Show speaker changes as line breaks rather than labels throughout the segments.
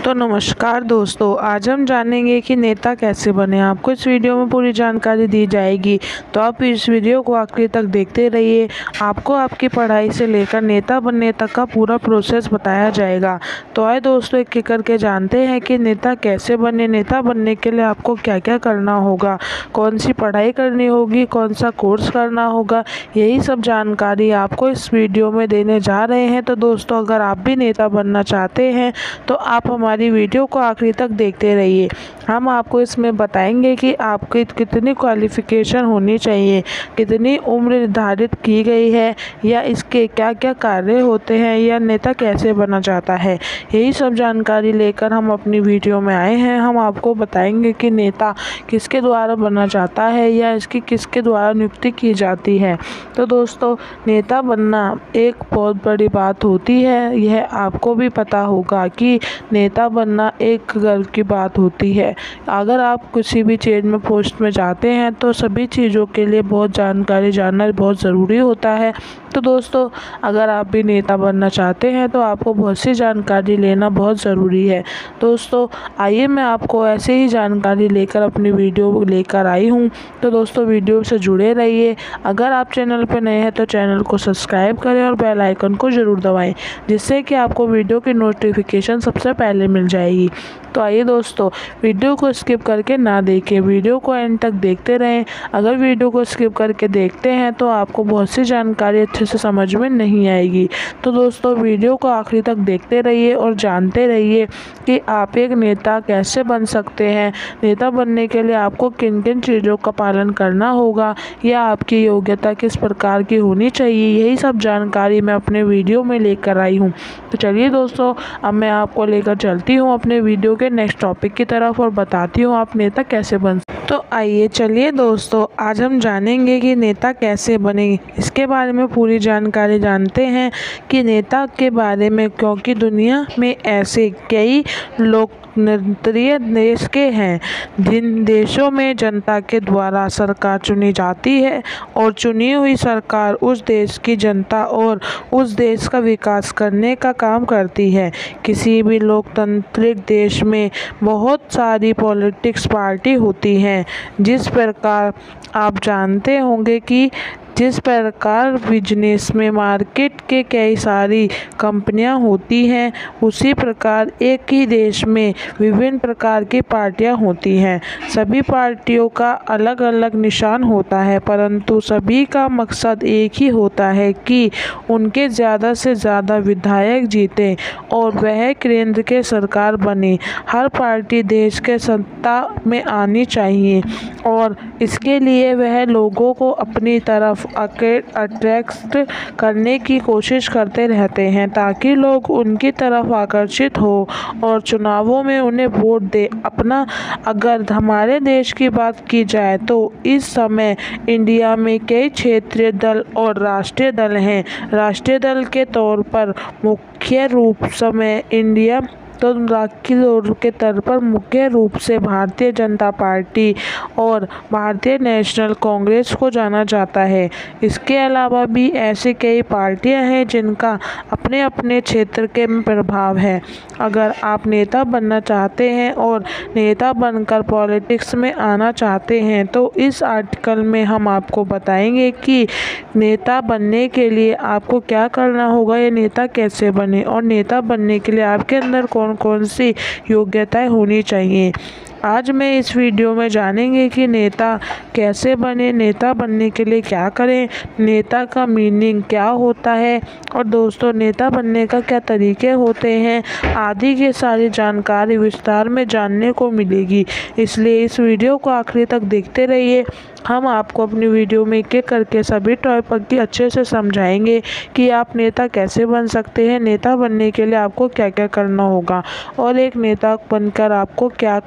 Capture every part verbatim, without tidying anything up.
तो नमस्कार दोस्तों, आज हम जानेंगे कि नेता कैसे बने। आपको इस वीडियो में पूरी जानकारी दी जाएगी, तो आप इस वीडियो को आखिर तक देखते रहिए। आपको आपकी पढ़ाई से लेकर नेता बनने तक का पूरा प्रोसेस बताया जाएगा। तो आए दोस्तों, एक एक करके जानते हैं कि नेता कैसे बने। नेता बनने के लिए आपको क्या क्या करना होगा, कौन सी पढ़ाई करनी होगी, कौन सा कोर्स करना होगा, यही सब जानकारी आपको इस वीडियो में देने जा रहे हैं। तो दोस्तों, अगर आप भी नेता बनना चाहते हैं तो आप हमारी वीडियो को आखिरी तक देखते रहिए। हम आपको इसमें बताएंगे कि आपकी कितनी क्वालिफ़िकेशन होनी चाहिए, कितनी उम्र निर्धारित की गई है, या इसके क्या क्या कार्य होते हैं, या नेता कैसे बना जाता है। यही सब जानकारी लेकर हम अपनी वीडियो में आए हैं। हम आपको बताएंगे कि नेता किसके द्वारा बना जाता है या इसकी किसके द्वारा नियुक्ति की जाती है। तो दोस्तों, नेता बनना एक बहुत बड़ी बात होती है। यह आपको भी पता होगा कि नेता बनना एक गर्व की बात होती है। अगर आप किसी भी चीज़ में पोस्ट में जाते हैं तो सभी चीज़ों के लिए बहुत जानकारी जानना बहुत ज़रूरी होता है। तो दोस्तों, अगर आप भी नेता बनना चाहते हैं तो आपको बहुत सी जानकारी लेना बहुत ज़रूरी है। दोस्तों, आइए मैं आपको ऐसे ही जानकारी लेकर अपनी वीडियो लेकर आई हूँ। तो दोस्तों, वीडियो से जुड़े रहिए। अगर आप चैनल पर नए हैं तो चैनल को सब्सक्राइब करें और बेल आइकन को ज़रूर दबाएं, जिससे कि आपको वीडियो की नोटिफिकेशन सबसे पहले मिल जाएगी। तो आइए दोस्तों, वीडियो को स्किप करके ना देखें, वीडियो को एंड तक देखते रहें। अगर वीडियो को स्किप करके देखते हैं तो आपको बहुत सी जानकारी अच्छे से समझ में नहीं आएगी। तो दोस्तों, वीडियो को आखिरी तक देखते रहिए और जानते रहिए कि आप एक नेता कैसे बन सकते हैं। नेता बनने के लिए आपको किन किन चीज़ों का पालन करना होगा, या आपकी योग्यता किस प्रकार की होनी चाहिए, यही सब जानकारी मैं अपने वीडियो में लेकर आई हूँ। तो चलिए दोस्तों, अब मैं आपको लेकर चलती हूँ अपने वीडियो के नेक्स्ट टॉपिक की तरफ और बताती हूँ आप नेता कैसे बन। तो आइए चलिए दोस्तों, आज हम जानेंगे कि नेता कैसे बने। इसके बारे में पूरी जानकारी जानते हैं कि नेता के बारे में, क्योंकि दुनिया में ऐसे कई लोकतंत्रीय देश के हैं जिन देशों में जनता के द्वारा सरकार चुनी जाती है, और चुनी हुई सरकार उस देश की जनता और उस देश का विकास करने का काम करती है। किसी भी लोकतांत्रिक देश में बहुत सारी पॉलिटिक्स पार्टी होती हैं। जिस प्रकार आप जानते होंगे कि जिस प्रकार बिजनेस में मार्केट के कई सारी कंपनियां होती हैं, उसी प्रकार एक ही देश में विभिन्न प्रकार की पार्टियां होती हैं। सभी पार्टियों का अलग अलग निशान होता है, परंतु सभी का मकसद एक ही होता है कि उनके ज़्यादा से ज़्यादा विधायक जीतें और वह केंद्र के सरकार बने। हर पार्टी देश के सत्ता में आनी चाहिए, और इसके लिए वह लोगों को अपनी तरफ अट्रैक्ट करने की कोशिश करते रहते हैं, ताकि लोग उनकी तरफ आकर्षित हो और चुनावों में उन्हें वोट दे अपना। अगर हमारे देश की बात की जाए तो इस समय इंडिया में कई क्षेत्रीय दल और राष्ट्रीय दल हैं। राष्ट्रीय दल के तौर पर मुख्य रूप समय इंडिया तो राष्ट्रीय के तौर पर मुख्य रूप से भारतीय जनता पार्टी और भारतीय नेशनल कांग्रेस को जाना जाता है। इसके अलावा भी ऐसे कई पार्टियां हैं जिनका अपने अपने क्षेत्र के प्रभाव है। अगर आप नेता बनना चाहते हैं और नेता बनकर पॉलिटिक्स में आना चाहते हैं तो इस आर्टिकल में हम आपको बताएंगे कि नेता बनने के लिए आपको क्या करना होगा, या नेता कैसे बने, और नेता बनने के लिए आपके अंदर कौन कौन सी योग्यताएं होनी चाहिए। आज मैं इस वीडियो में जानेंगे कि नेता कैसे बने, नेता बनने के लिए क्या करें, नेता का मीनिंग क्या होता है, और दोस्तों नेता बनने का क्या तरीके होते हैं, आदि की सारी जानकारी विस्तार में जानने को मिलेगी। इसलिए इस वीडियो को आखिरी तक देखते रहिए। हम आपको अपनी वीडियो में एक एक करके सभी टॉपिक की अच्छे से समझाएंगे कि आप नेता कैसे बन सकते हैं, नेता बनने के लिए आपको क्या क्या करना होगा, और एक नेता बनकर आपको क्या करना होगा।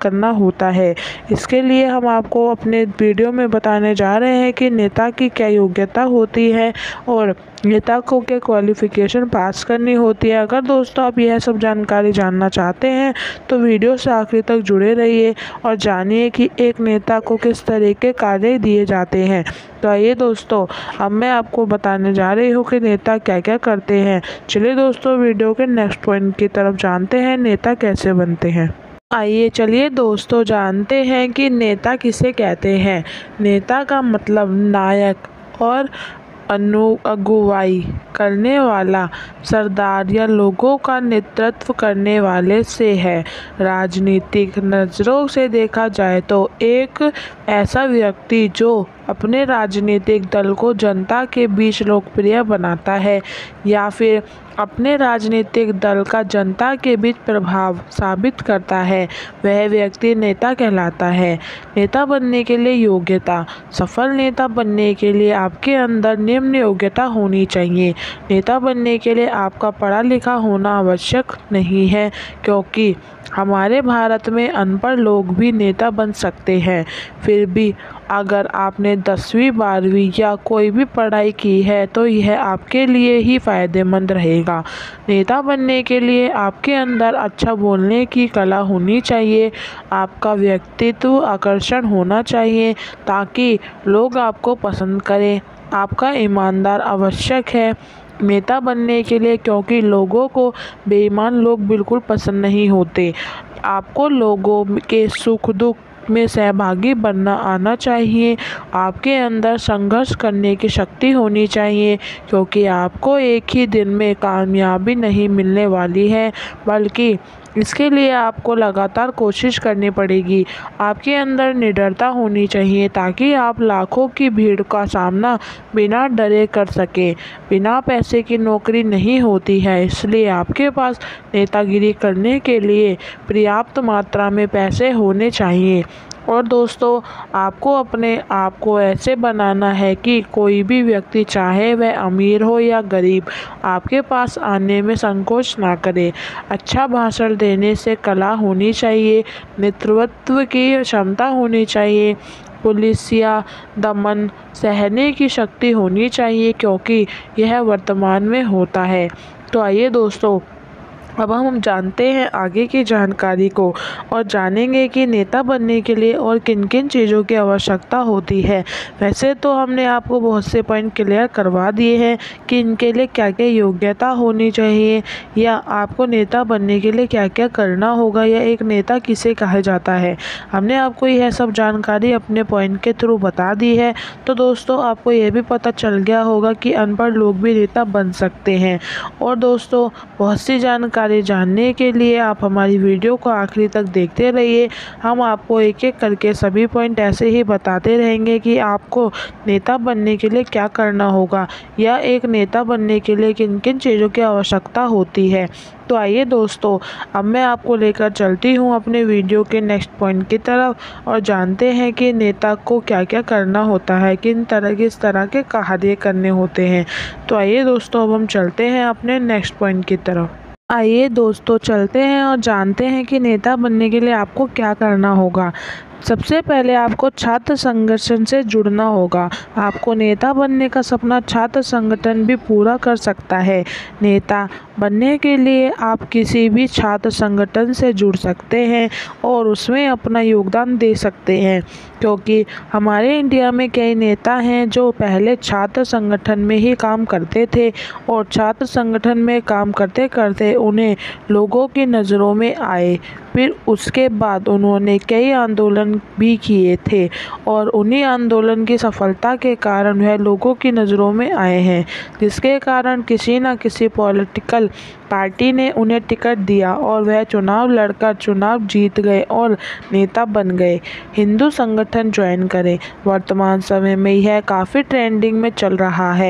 होता है। इसके लिए हम आपको अपने वीडियो में बताने जा रहे हैं कि नेता की क्या योग्यता होती है और नेता को क्या क्वालिफ़िकेशन पास करनी होती है। अगर दोस्तों आप यह सब जानकारी जानना चाहते हैं तो वीडियो से आखिर तक जुड़े रहिए और जानिए कि एक नेता को किस तरह के कार्य दिए जाते हैं। तो आइए दोस्तों, अब मैं आपको बताने जा रही हूँ कि नेता क्या क्या करते हैं। चलिए दोस्तों, वीडियो के नेक्स्ट पॉइंट की तरफ जानते हैं, नेता कैसे बनते हैं। आइए चलिए दोस्तों जानते हैं कि नेता किसे कहते हैं। नेता का मतलब नायक और अनु अगुवाई करने वाला, सरदार या लोगों का नेतृत्व करने वाले से है। राजनीतिक नज़रों से देखा जाए तो एक ऐसा व्यक्ति जो अपने राजनीतिक दल को जनता के बीच लोकप्रिय बनाता है या फिर अपने राजनीतिक दल का जनता के बीच प्रभाव साबित करता है, वह व्यक्ति नेता कहलाता है। नेता बनने के लिए योग्यता। सफल नेता बनने के लिए आपके अंदर निम्न योग्यता होनी चाहिए। नेता बनने के लिए आपका पढ़ा लिखा होना आवश्यक नहीं है, क्योंकि हमारे भारत में अनपढ़ लोग भी नेता बन सकते हैं। फिर भी अगर आपने दसवीं बारहवीं या कोई भी पढ़ाई की है तो यह आपके लिए ही फ़ायदेमंद रहेगा। नेता बनने के लिए आपके अंदर अच्छा बोलने की कला होनी चाहिए। आपका व्यक्तित्व आकर्षण होना चाहिए ताकि लोग आपको पसंद करें। आपका ईमानदार आवश्यक है नेता बनने के लिए, क्योंकि लोगों को बेईमान लोग बिल्कुल पसंद नहीं होते। आपको लोगों के सुख दुख में सहभागी बनना आना चाहिए। आपके अंदर संघर्ष करने की शक्ति होनी चाहिए, क्योंकि आपको एक ही दिन में कामयाबी नहीं मिलने वाली है, बल्कि इसके लिए आपको लगातार कोशिश करनी पड़ेगी। आपके अंदर निडरता होनी चाहिए ताकि आप लाखों की भीड़ का सामना बिना डरे कर सकें। बिना पैसे की नौकरी नहीं होती है, इसलिए आपके पास नेतागिरी करने के लिए पर्याप्त मात्रा में पैसे होने चाहिए। और दोस्तों, आपको अपने आप को ऐसे बनाना है कि कोई भी व्यक्ति, चाहे वह अमीर हो या गरीब, आपके पास आने में संकोच ना करे। अच्छा भाषण देने से कला होनी चाहिए। नेतृत्व की क्षमता होनी चाहिए। पुलिस या दमन सहने की शक्ति होनी चाहिए, क्योंकि यह वर्तमान में होता है। तो आइए दोस्तों, अब हम जानते हैं आगे की जानकारी को और जानेंगे कि नेता बनने के लिए और किन किन चीज़ों की आवश्यकता होती है। वैसे तो हमने आपको बहुत से पॉइंट क्लियर करवा दिए हैं कि इनके लिए क्या क्या योग्यता होनी चाहिए या आपको नेता बनने के लिए क्या क्या करना होगा या एक नेता किसे कहा जाता है। हमने आपको यह सब जानकारी अपने पॉइंट के थ्रू बता दी है। तो दोस्तों, आपको यह भी पता चल गया होगा कि अनपढ़ लोग भी नेता बन सकते हैं। और दोस्तों, बहुत सी जानकारी जानने के लिए आप हमारी वीडियो को आखिरी तक देखते रहिए। हम आपको एक एक करके सभी पॉइंट ऐसे ही बताते रहेंगे कि आपको नेता बनने के लिए क्या करना होगा या एक नेता बनने के लिए किन किन चीज़ों की आवश्यकता होती है। तो आइए दोस्तों, अब मैं आपको लेकर चलती हूँ अपने वीडियो के नेक्स्ट पॉइंट की तरफ और जानते हैं कि नेता को क्या क्या करना होता है, किन तरह किस तरह के कार्य करने होते हैं। तो आइए दोस्तों, अब हम चलते हैं अपने नेक्स्ट पॉइंट की तरफ। आइए दोस्तों, चलते हैं और जानते हैं कि नेता बनने के लिए आपको क्या करना होगा। सबसे पहले आपको छात्र संगठन से जुड़ना होगा। आपको नेता बनने का सपना छात्र संगठन भी पूरा कर सकता है। नेता बनने के लिए आप किसी भी छात्र संगठन से जुड़ सकते हैं और उसमें अपना योगदान दे सकते हैं, क्योंकि हमारे इंडिया में कई नेता हैं जो पहले छात्र संगठन में ही काम करते थे और छात्र संगठन में काम करते करते उन्हें लोगों की नज़रों में आए। फिर उसके बाद उन्होंने कई आंदोलन भी किए थे और उन्हीं आंदोलन की सफलता के कारण वह लोगों की नज़रों में आए हैं, जिसके कारण किसी न किसी पॉलिटिकल पार्टी ने उन्हें टिकट दिया और वह चुनाव लड़कर चुनाव जीत गए और नेता बन गए। हिंदू संगठन ज्वाइन करें। वर्तमान समय में यह काफ़ी ट्रेंडिंग में चल रहा है।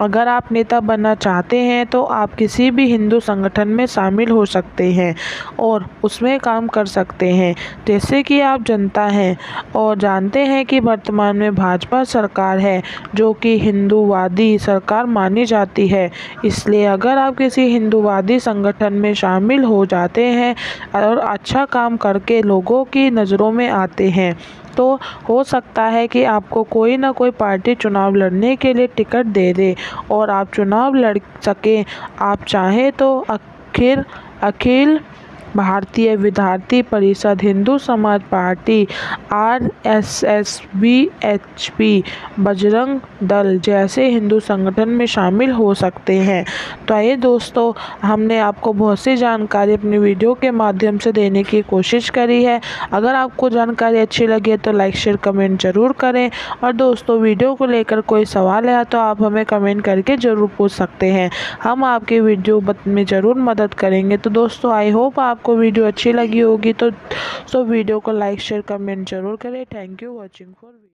अगर आप नेता बनना चाहते हैं तो आप किसी भी हिंदू संगठन में शामिल हो सकते हैं और उसमें काम कर सकते हैं। जैसे कि आप जनता हैं और जानते हैं कि वर्तमान में भाजपा सरकार है जो कि हिंदूवादी सरकार मानी जाती है। इसलिए अगर आप किसी हिंदूवादी संगठन में शामिल हो जाते हैं और अच्छा काम करके लोगों की नज़रों में आते हैं तो हो सकता है कि आपको कोई ना कोई पार्टी चुनाव लड़ने के लिए टिकट दे दे और आप चुनाव लड़ सकें। आप चाहें तो आखिर अखिल भारतीय विद्यार्थी Parishad, Hindu Samaj party, R S S, B H P, Bajrang Dal जैसे हिंदू संगठन में शामिल हो सकते हैं। तो आइए दोस्तों, हमने आपको बहुत सी जानकारी अपनी वीडियो के माध्यम से देने की कोशिश करी है। अगर आपको जानकारी अच्छी लगे तो लाइक शेयर कमेंट ज़रूर करें और दोस्तों वीडियो को लेकर कोई सवाल है तो आप हमें कमेंट करके ज़रूर पूछ सकते हैं। हम आपकी वीडियो में ज़रूर मदद करेंगे। तो दोस्तों आई होप आप आपको वीडियो अच्छी लगी होगी तो सो वीडियो को लाइक शेयर कमेंट जरूर करें। Thank you watching for